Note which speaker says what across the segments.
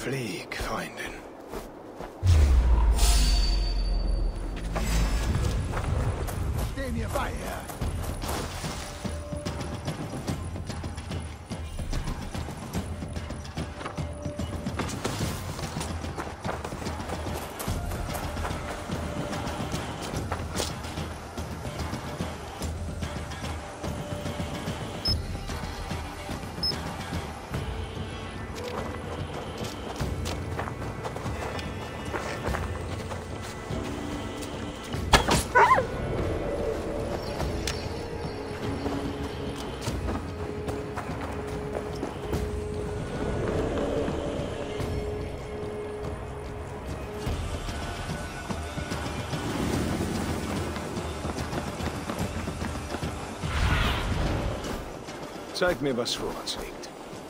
Speaker 1: Flieg, Freundin. Steh mir bei, Herr. Zeig mir, was vor uns liegt.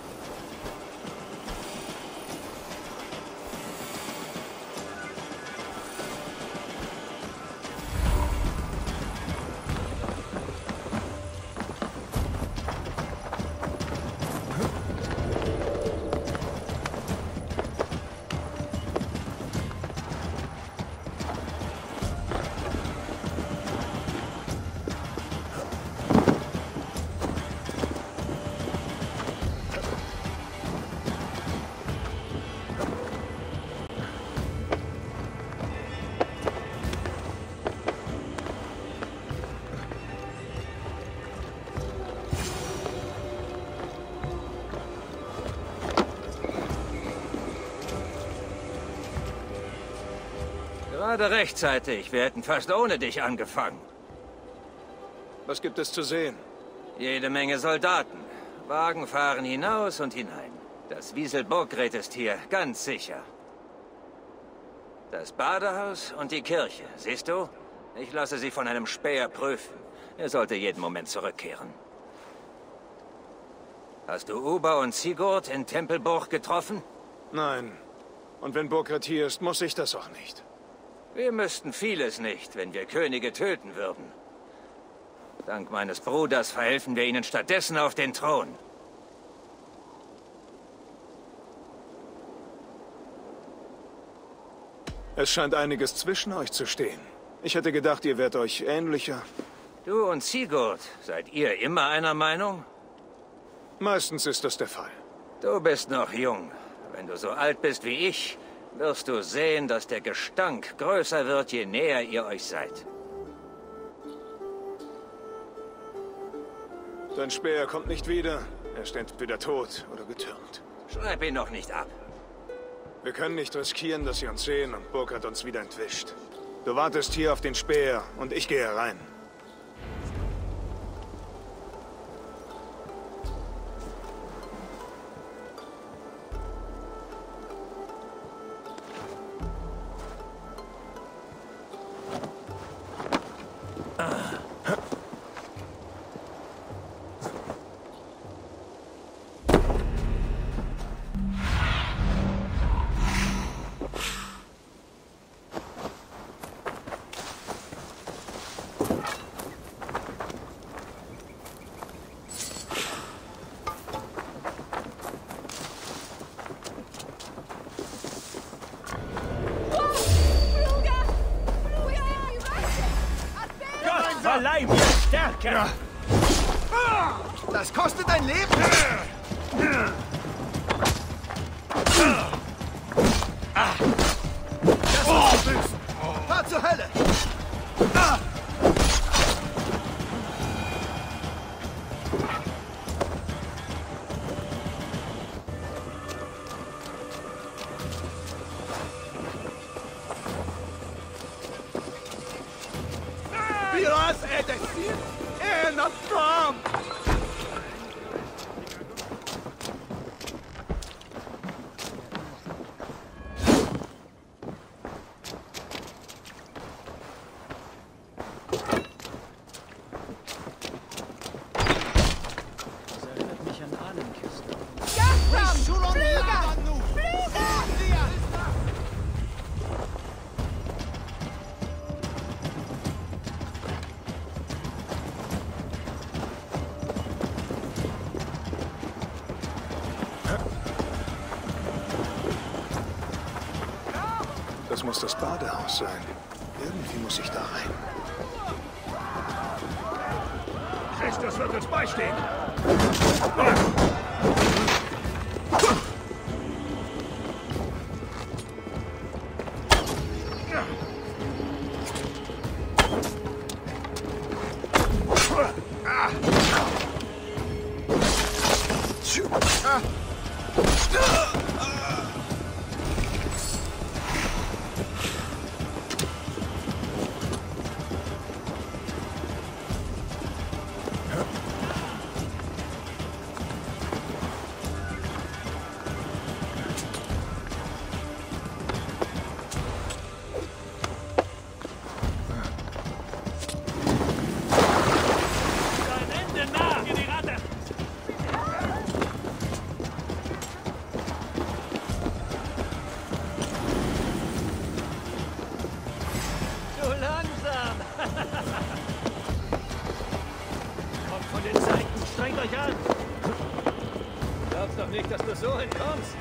Speaker 2: Gerade rechtzeitig. Wir hätten fast ohne dich angefangen.
Speaker 1: Was gibt es zu sehen?
Speaker 2: Jede Menge Soldaten. Wagen fahren hinaus und hinein. Das Wieselburggrät ist hier, ganz sicher. Das Badehaus und die Kirche, siehst du? Ich lasse sie von einem Späher prüfen. Er sollte jeden Moment zurückkehren. Hast du Uber und Sigurd in Tempelburg getroffen?
Speaker 1: Nein. Und wenn Burkhardt hier ist, muss ich das auch nicht.
Speaker 2: Wir müssten vieles nicht, wenn wir Könige töten würden. Dank meines Bruders verhelfen wir ihnen stattdessen auf den Thron.
Speaker 1: Es scheint einiges zwischen euch zu stehen. Ich hätte gedacht, ihr wärt euch ähnlicher.
Speaker 2: Du und Sigurd, seid ihr immer einer Meinung?
Speaker 1: Meistens ist das der Fall.
Speaker 2: Du bist noch jung. Wenn du so alt bist wie ich, wirst du sehen, dass der Gestank größer wird, je näher ihr euch seid.
Speaker 1: Dein Späher kommt nicht wieder. Er ist entweder tot oder getürmt.
Speaker 2: Schreib ihn noch nicht ab.
Speaker 1: Wir können nicht riskieren, dass sie uns sehen und Burkhardt uns wieder entwischt. Du wartest hier auf den Späher und ich gehe herein.
Speaker 3: Verleih mir Stärke!
Speaker 1: Ja. Das kostet dein Leben! Das ist böse! Fahr zur Hölle!
Speaker 3: Biraz edesin! En atlam!
Speaker 4: Das erinnert mich an Ahnenkiste.
Speaker 1: Das muss das Badehaus sein. Irgendwie muss ich da rein.
Speaker 3: Christus wird uns beistehen.
Speaker 2: Nicht, dass du so entkommst.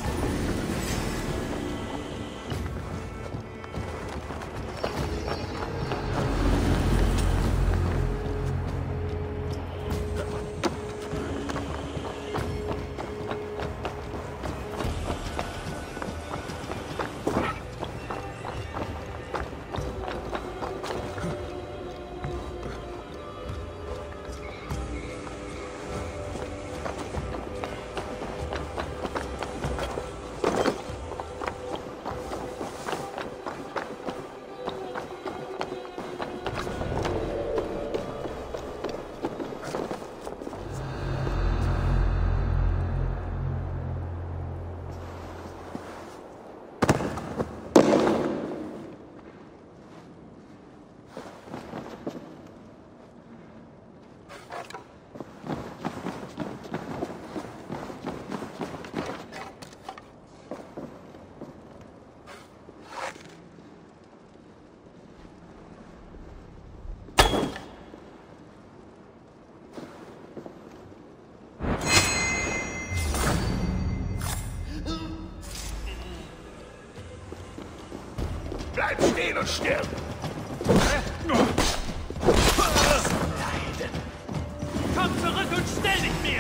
Speaker 3: Bleib stehen und stirb!
Speaker 2: Leiden. Komm zurück und stell dich mir!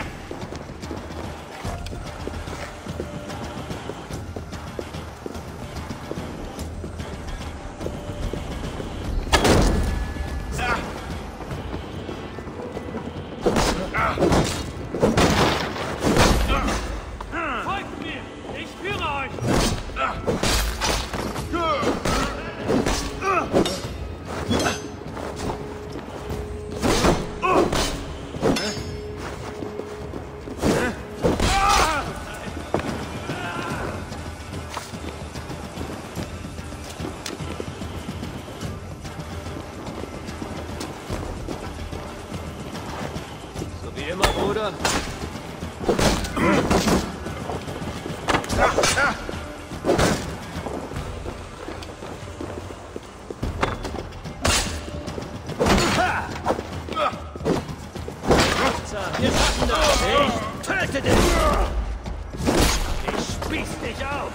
Speaker 2: Folgt mir! Ich führe euch! So wie immer, Bruder. Wir schaffen das! Ich töte dich! Ich spieß dich auf!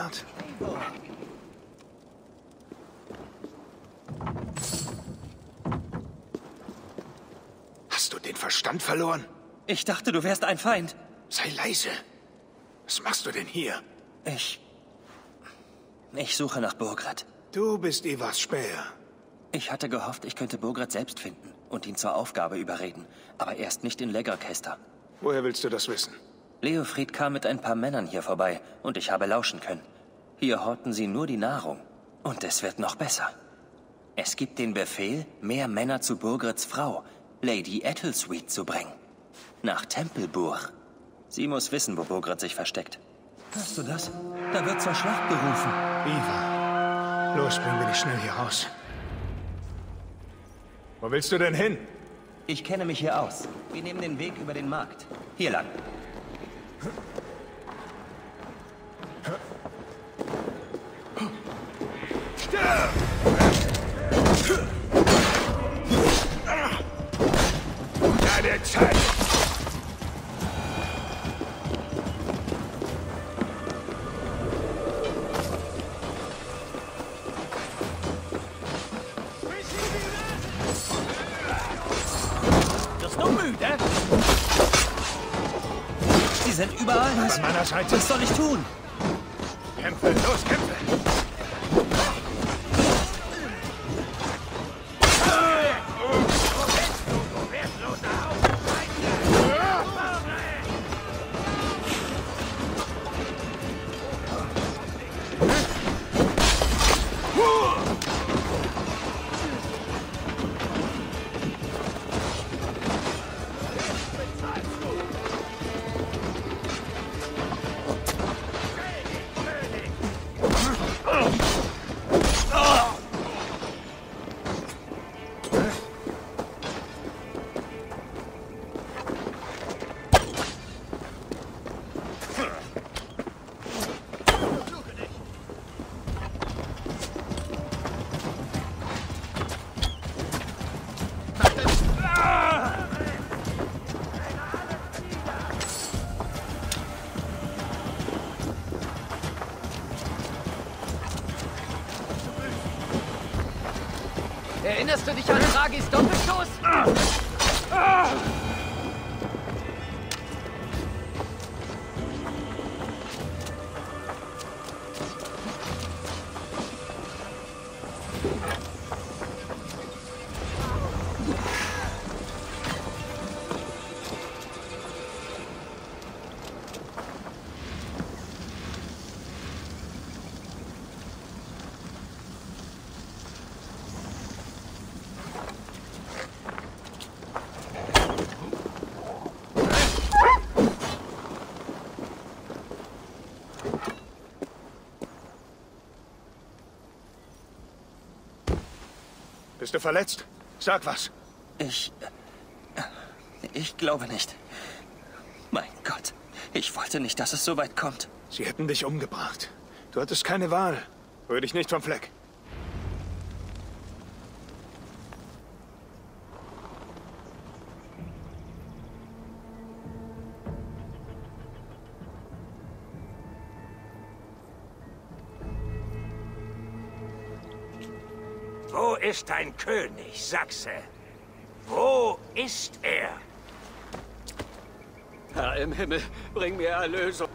Speaker 1: Burkhard? Hast du den Verstand verloren?
Speaker 5: Ich dachte, du wärst ein Feind.
Speaker 1: Sei leise. Was machst du denn hier?
Speaker 5: Ich suche nach Burgred.
Speaker 1: Du bist Ivars Späher.
Speaker 5: Ich hatte gehofft, ich könnte Burgred selbst finden und ihn zur Aufgabe überreden. Aber erst nicht in Legerkester.
Speaker 1: Woher willst du das wissen?
Speaker 5: Leofried kam mit ein paar Männern hier vorbei und ich habe lauschen können. Hier horten sie nur die Nahrung. Und es wird noch besser. Es gibt den Befehl, mehr Männer zu Burgreds Frau, Lady Ethelsuite, zu bringen. Nach Tempelburg. Sie muss wissen, wo Burgred sich versteckt. Hörst du das? Da wird zur Schlacht gerufen.
Speaker 1: Ivar, los, bringen wir dich schnell hier raus. Wo willst du denn hin?
Speaker 5: Ich kenne mich hier aus. Wir nehmen den Weg über den Markt. Hier lang.
Speaker 3: Stirb! Deine Zeit!
Speaker 5: Wirst du müde? Sie sind überall.
Speaker 1: An meiner Seite.
Speaker 5: Was soll ich tun?
Speaker 1: Kämpfe, los, kämpfe!
Speaker 6: Erinnerst du dich an Ragis Doppelstoß?
Speaker 1: Bist du verletzt? Sag was.
Speaker 5: Ich glaube nicht. Mein Gott, ich wollte nicht, dass es so weit kommt.
Speaker 1: Sie hätten dich umgebracht. Du hattest keine Wahl. Rühr dich nicht vom Fleck.
Speaker 2: Wo ist dein König, Sachse? Wo ist er?
Speaker 6: Herr im Himmel, bring mir Erlösung.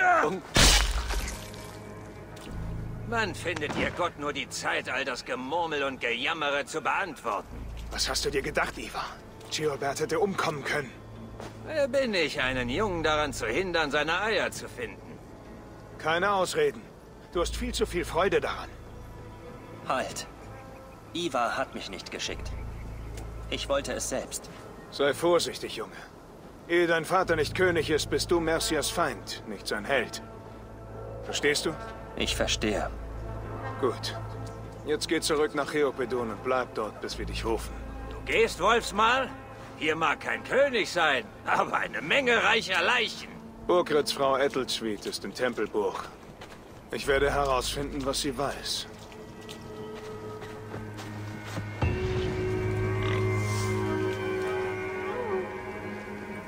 Speaker 2: Wann findet ihr Gott nur die Zeit, all das Gemurmel und Gejammere zu beantworten?
Speaker 1: Was hast du dir gedacht, Ivar? Theobert hätte umkommen können.
Speaker 2: Wer bin ich, einen Jungen daran zu hindern, seine Eier zu finden?
Speaker 1: Keine Ausreden. Du hast viel zu viel Freude daran.
Speaker 5: Halt. Ivar hat mich nicht geschickt. Ich wollte es selbst.
Speaker 1: Sei vorsichtig, Junge. Ehe dein Vater nicht König ist, bist du Mercias Feind, nicht sein Held. Verstehst du?
Speaker 5: Ich verstehe.
Speaker 1: Gut. Jetzt geh zurück nach Cheopedon und bleib dort, bis wir dich rufen.
Speaker 2: Du gehst, Wolfsmal? Hier mag kein König sein, aber eine Menge reicher Leichen.
Speaker 1: Burgreds Frau Ethelsuite ist in Tempelburg. Ich werde herausfinden, was sie weiß.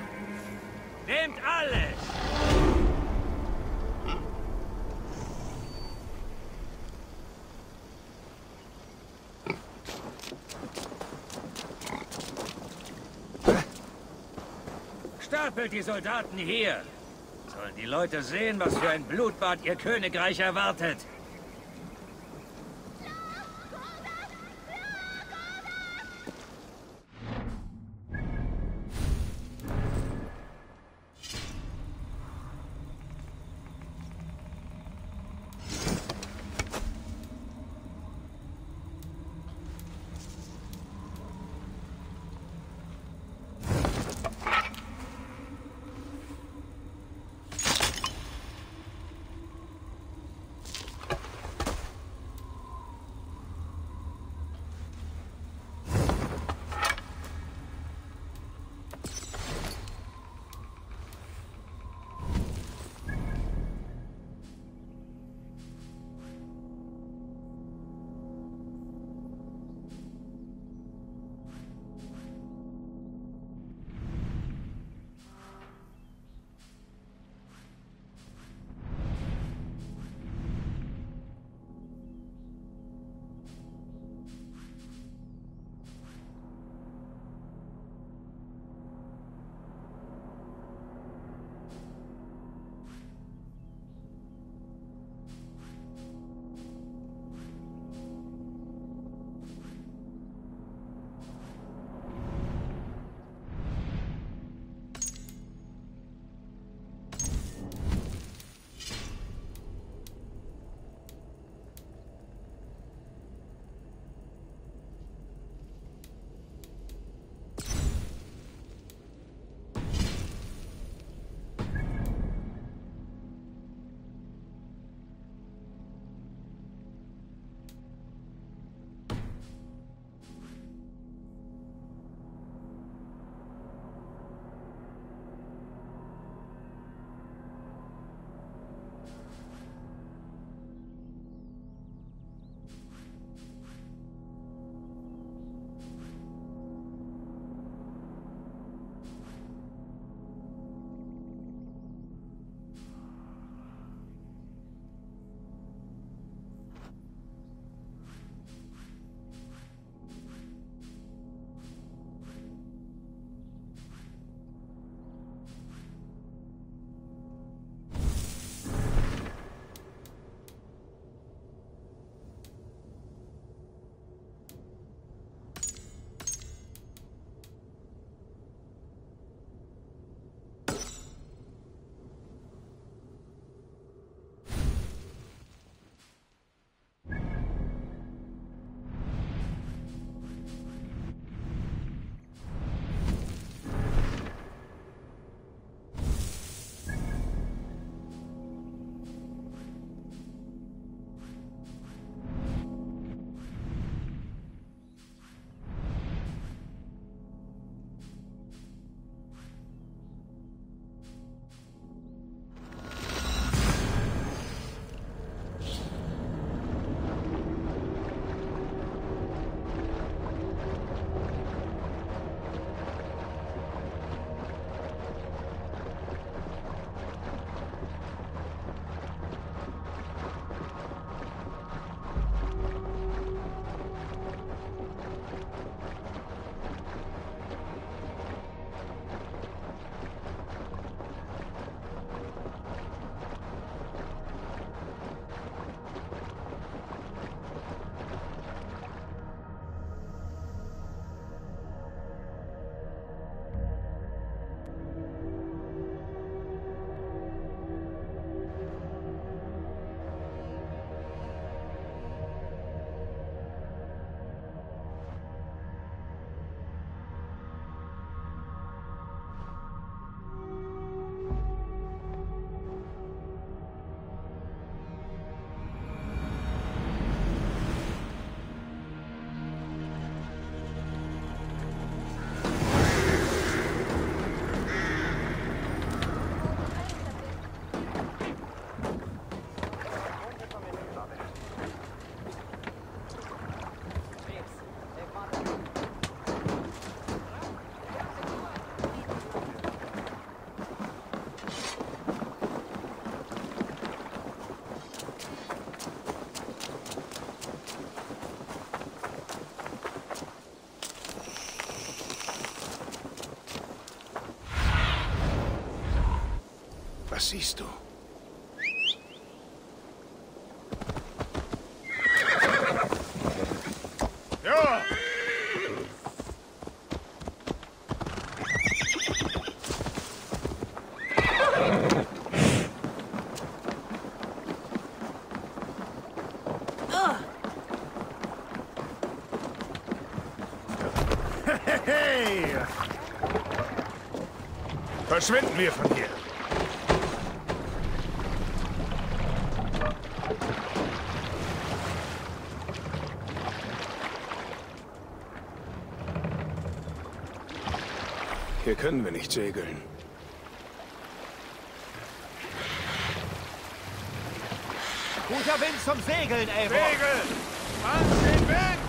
Speaker 2: Nehmt alles! Stapelt die Soldaten hier. Sollen die Leute sehen, was für ein Blutbad ihr Königreich erwartet.
Speaker 1: Was siehst du?
Speaker 3: Ja! Hey! Verschwinden wir von hier.
Speaker 1: Hier können wir nicht segeln.
Speaker 6: Guter Wind zum Segeln, Eivor.
Speaker 3: Segel! Mann, den Wind!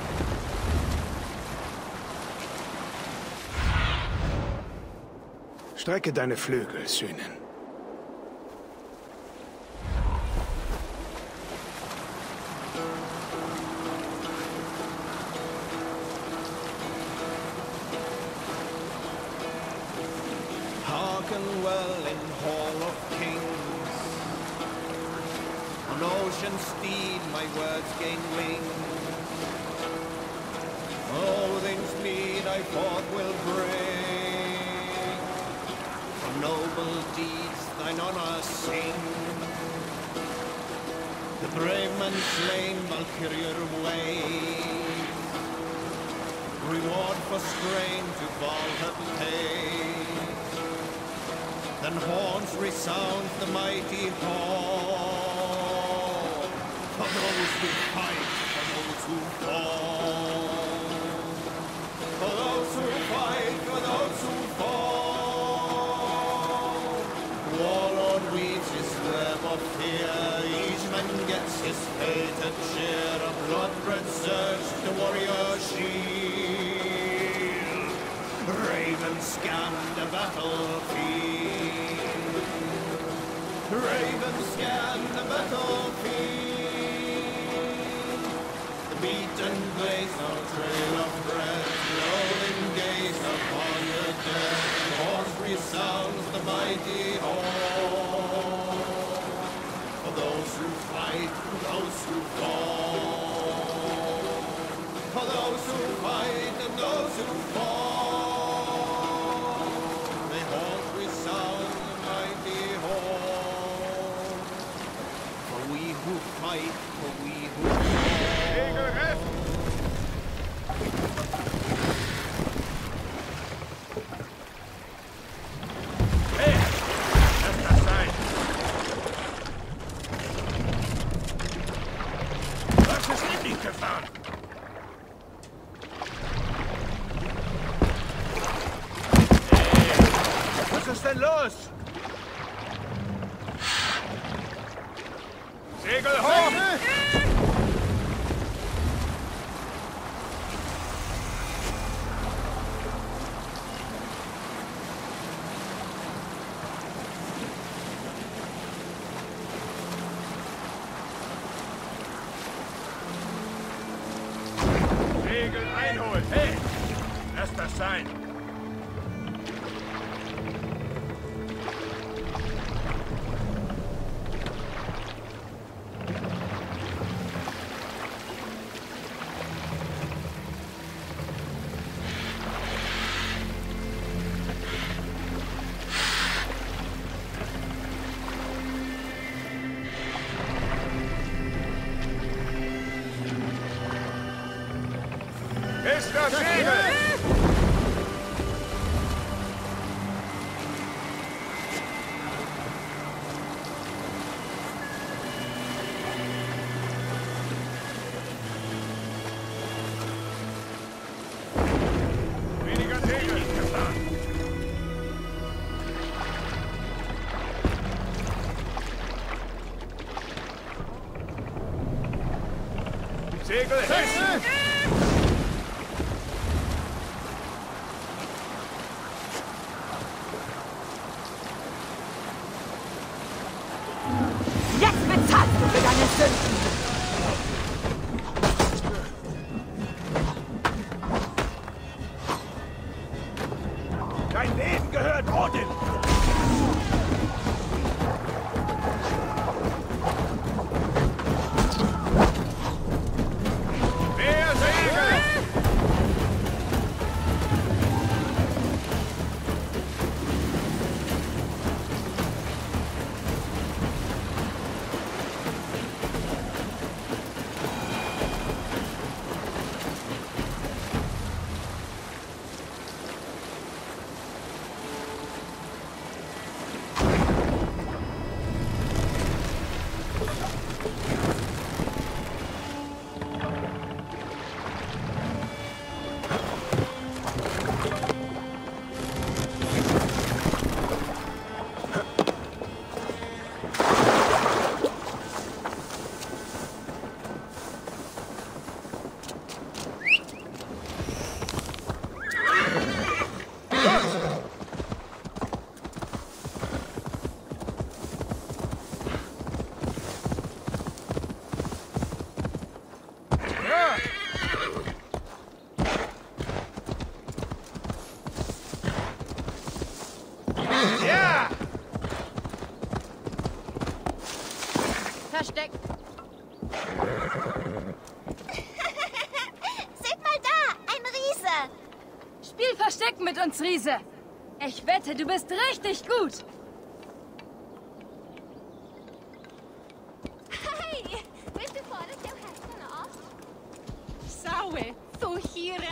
Speaker 1: Strecke deine Flügel, Sühnen.
Speaker 7: Hearken well in Hall of Kings. On ocean steed my words gain wings. All things meet I forth will bring. For noble deeds thine honor sing. The brave man slain Valkyrier waves. Reward for strain to Valhalla pays. Then horns resound the mighty hall. For those who fight, for those who fall. For those who fight, for those who fall. Warlord weaves his web of fear. Each man gets his fated share of blood-red surge, the warrior shield. Ravens scan the battlefield. Ravens scan the battlefield. The beaten blaze no trail of breath. Rolling gaze upon the dead. Horse resounds the mighty hall. For those who fight, for those who fall. For those who fight and those who fall. Fight for we who
Speaker 3: Segel recht! Hey! Lass das sein! Was ist in dich gefahren? Hey! Was ist denn los? Segel hoch! Segel einholen! Hey! Lass das sein! Ist das Segel! Weniger Segel! Gefahren! Segel hessen!
Speaker 8: Jetzt bezahlst du für deine Sünden!
Speaker 3: Dein Leben gehört Odin!
Speaker 8: verstecken.
Speaker 9: Seht mal da, ein Riese.
Speaker 8: Spiel Verstecken mit uns, Riese. Ich wette, du bist richtig gut.
Speaker 9: Hei, vet du bara att jag hästarna av?
Speaker 8: Saue, so hier.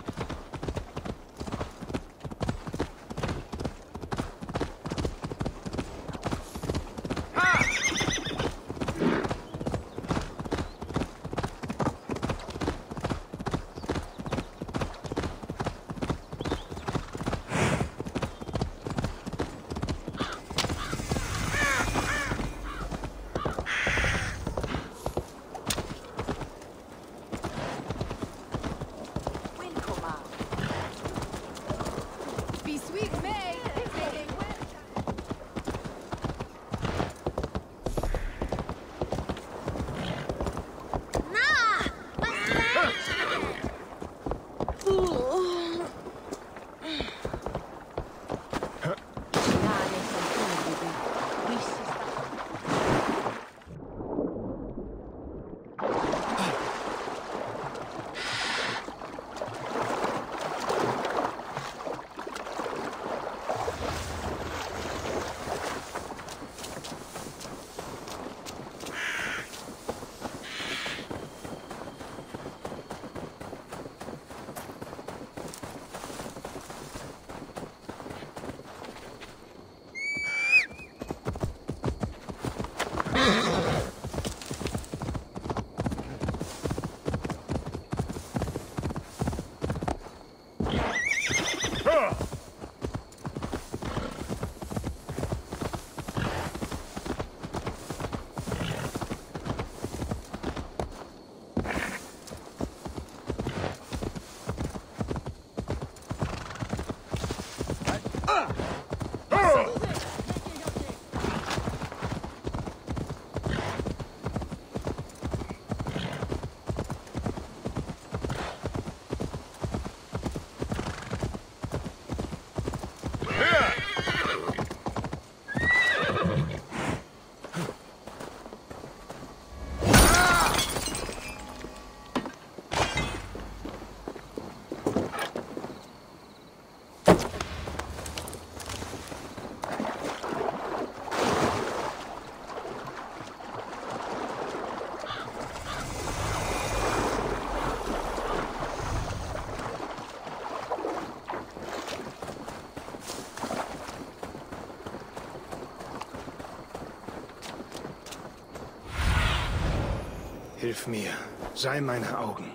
Speaker 1: Hilf mir. Sei meine Augen.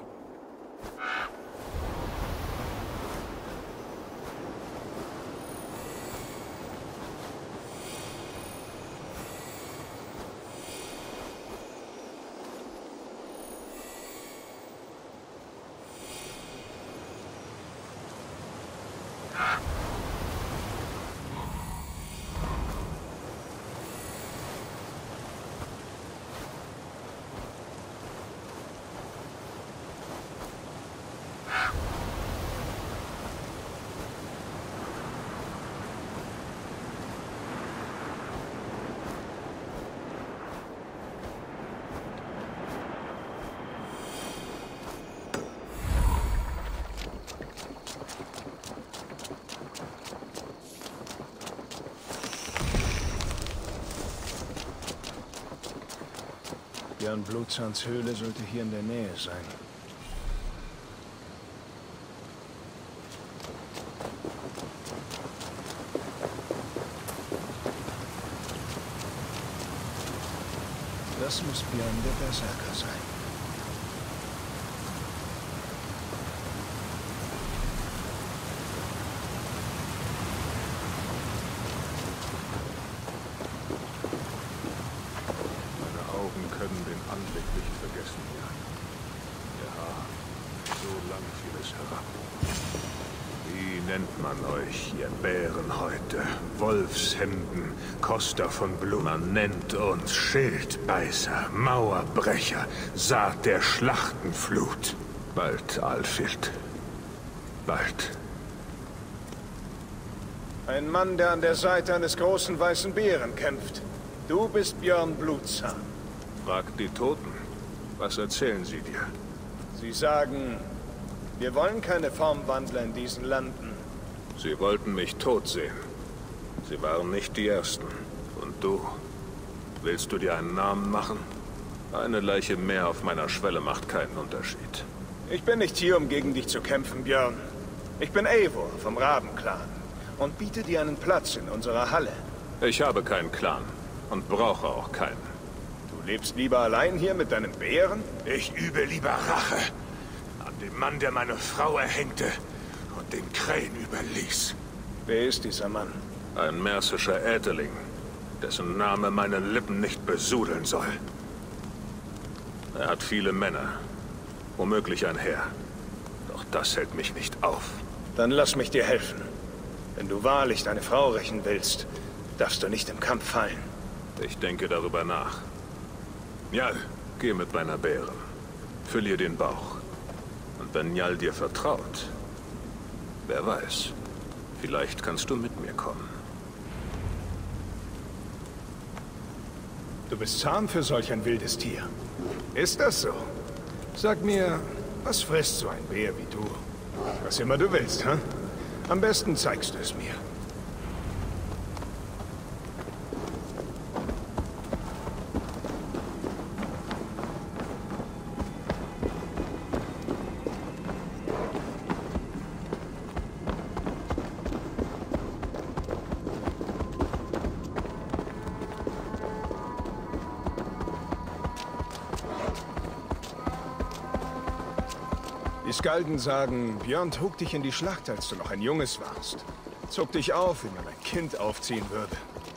Speaker 1: Björn Blutzahns Höhle sollte hier in der Nähe sein. Das muss Björn der Berserker sein. Können den Anblick nicht vergessen, ja. Ja, so lang fiel es herab. Wie nennt man euch, ihr Bärenhäute, Wolfshemden, Koster von Blut? Man nennt uns Schildbeißer, Mauerbrecher, Saat der Schlachtenflut. Bald, Alfhild. Bald. Ein Mann, der an der Seite eines großen weißen Bären kämpft. Du bist Björn Blutzahn. Frag die Toten. Was erzählen sie dir?
Speaker 6: Sie sagen, wir wollen keine Formwandler in diesen Landen.
Speaker 1: Sie wollten mich tot sehen. Sie waren nicht die Ersten. Und du? Willst du dir einen Namen machen? Eine Leiche mehr auf meiner Schwelle macht keinen Unterschied.
Speaker 6: Ich bin nicht hier, um gegen dich zu kämpfen, Björn. Ich bin Eivor vom Rabenclan und biete dir einen Platz in unserer Halle.
Speaker 1: Ich habe keinen Clan und brauche auch keinen.
Speaker 6: Du lebst lieber allein hier mit deinem Bären?
Speaker 1: Ich übe lieber Rache an dem Mann, der meine Frau erhängte und den Krähen überließ.
Speaker 6: Wer ist dieser Mann?
Speaker 1: Ein mersischer Ätheling, dessen Name meine Lippen nicht besudeln soll. Er hat viele Männer, womöglich ein Heer. Doch das hält mich nicht auf.
Speaker 6: Dann lass mich dir helfen. Wenn du wahrlich deine Frau rächen willst, darfst du nicht im Kampf fallen.
Speaker 1: Ich denke darüber nach. Njal, geh mit meiner Bären. Füll ihr den Bauch. Und wenn Njal dir vertraut, wer weiß, vielleicht kannst du mit mir kommen.
Speaker 6: Du bist zahm für solch ein wildes Tier. Ist das so? Sag mir, was frisst so ein Bär wie du? Was immer du willst, hä? Am besten zeigst du es mir. Die Skalden sagen, Björn trug dich in die Schlacht, als du noch ein Junges warst. Zog dich auf, wie man ein Kind aufziehen würde.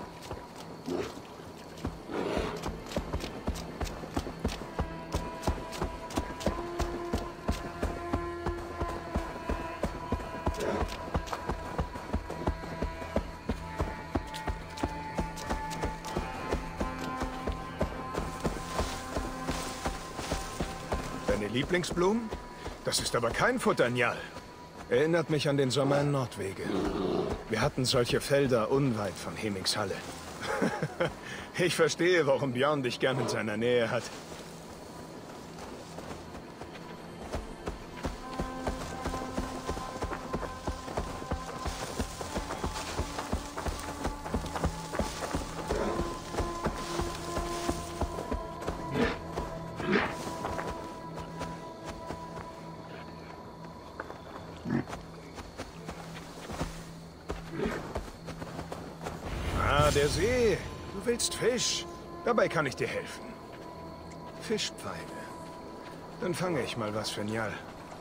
Speaker 6: Deine Lieblingsblumen? Das ist aber kein Futter, Njal. Erinnert mich an den Sommer in Nordwege. Wir hatten solche Felder unweit von Hemingshalle. Ich verstehe, warum Björn dich gern in seiner Nähe hat. Der See. Du willst Fisch. Dabei kann ich dir helfen. Fischpfeile. Dann fange ich mal was für Njal.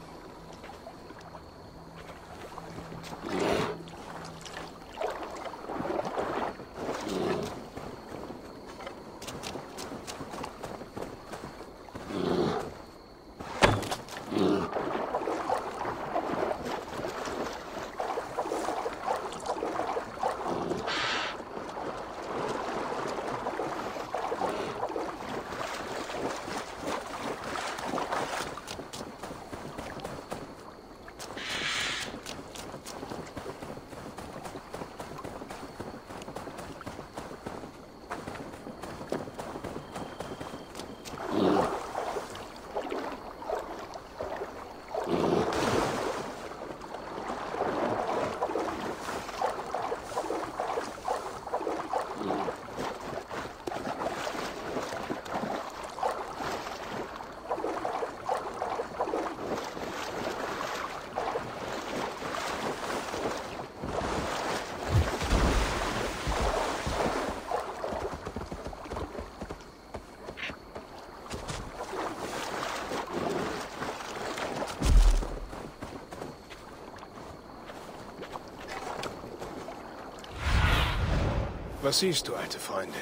Speaker 6: Was siehst du, alte Freundin?